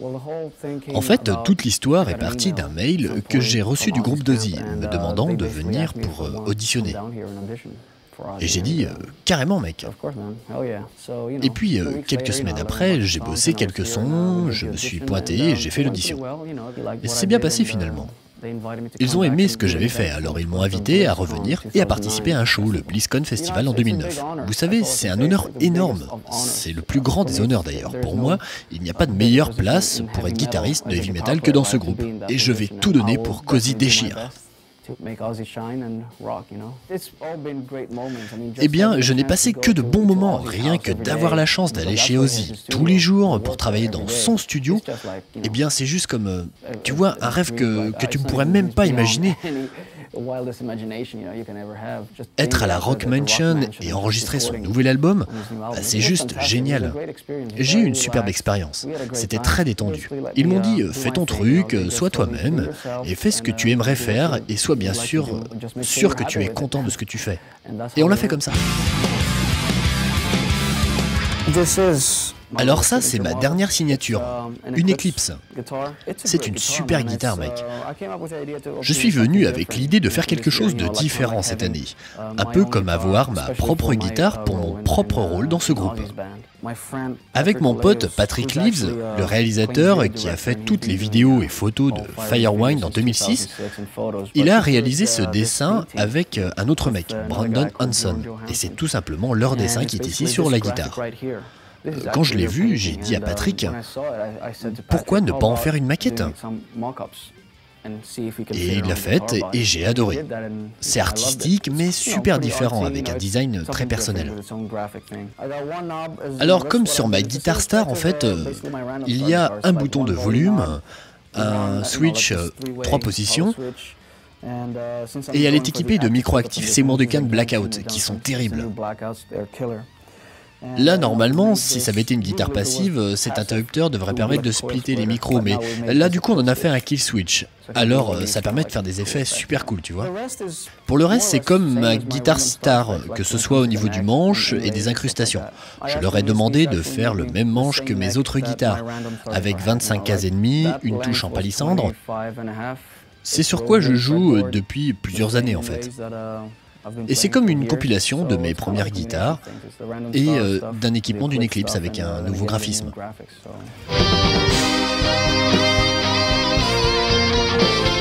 En fait, toute l'histoire est partie d'un mail que j'ai reçu du groupe d'Ozzy, me demandant de venir pour auditionner. Et j'ai dit, carrément mec. Et puis, quelques semaines après, j'ai bossé quelques sons, je me suis pointé et j'ai fait l'audition. Et c'est bien passé finalement. Ils ont aimé ce que j'avais fait, alors ils m'ont invité à revenir et à participer à un show, le BlizzCon Festival en 2009. Vous savez, c'est un honneur énorme. C'est le plus grand des honneurs d'ailleurs. Pour moi, il n'y a pas de meilleure place pour être guitariste de heavy metal que dans ce groupe. Et je vais tout donner pour qu'Ozzy déchire. Eh bien, je n'ai passé que de bons moments, rien que d'avoir la chance d'aller chez Ozzy tous les jours pour travailler dans son studio. Eh bien, c'est juste comme, tu vois, un rêve que tu ne pourrais même pas imaginer. Être à la Rock Mansion et enregistrer son nouvel album, c'est juste génial. J'ai eu une superbe expérience. C'était très détendu. Ils m'ont dit, fais ton truc, sois toi-même, et fais ce que tu aimerais faire, et sois bien sûr que tu es content de ce que tu fais. Et on l'a fait comme ça. Alors ça, c'est ma dernière signature, une Eclipse. C'est une super guitare, mec. Je suis venu avec l'idée de faire quelque chose de différent cette année, un peu comme avoir ma propre guitare pour mon propre rôle dans ce groupe. Avec mon pote Patrick Leaves, le réalisateur qui a fait toutes les vidéos et photos de Firewind en 2006, il a réalisé ce dessin avec un autre mec, Brandon Hanson, et c'est tout simplement leur dessin qui est ici sur la guitare. Quand je l'ai vu, j'ai dit à Patrick, pourquoi ne pas en faire une maquette? Et il l'a faite et j'ai adoré. C'est artistique mais super différent avec un design très personnel. Alors comme sur ma Guitar Star en fait, il y a un bouton de volume, un switch 3 positions, et elle est équipée de micro-actifs Seymour Duncan Blackout qui sont terribles. Là, normalement, si ça avait été une guitare passive, cet interrupteur devrait permettre de splitter les micros, mais là, du coup, on en a fait un kill switch. Alors, ça permet de faire des effets super cool, tu vois. Pour le reste, c'est comme ma Guitar Star, que ce soit au niveau du manche et des incrustations. Je leur ai demandé de faire le même manche que mes autres guitares, avec 25 cases et demie, une touche en palissandre. C'est sur quoi je joue depuis plusieurs années, en fait. Et c'est comme une compilation de mes premières guitares et d'un équipement d'une Eclipse avec un nouveau graphisme.